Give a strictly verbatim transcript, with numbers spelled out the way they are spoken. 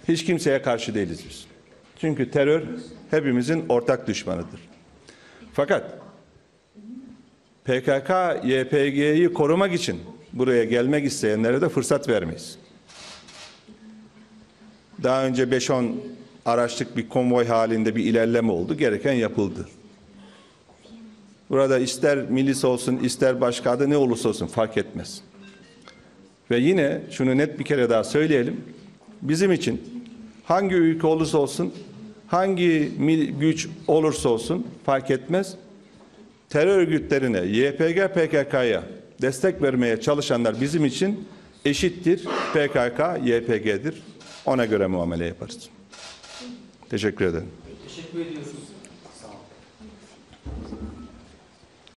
Hiç kimseye karşı değiliz biz. Çünkü terör hepimizin ortak düşmanıdır. Fakat P K K Y P G'yi korumak için buraya gelmek isteyenlere de fırsat vermeyiz. Daha önce beş on araçlık bir konvoy halinde bir ilerleme oldu. Gereken yapıldı. Burada ister milis olsun, ister başka adı ne olursa olsun fark etmez. Ve yine şunu net bir kere daha söyleyelim. Bizim için hangi ülke olursa olsun, hangi güç olursa olsun fark etmez. Terör örgütlerine, Y P G, P K K'ya destek vermeye çalışanlar bizim için eşittir. P K K, Y P G'dir. Ona göre muamele yaparız. Teşekkür ederim. Teşekkür ediyoruz.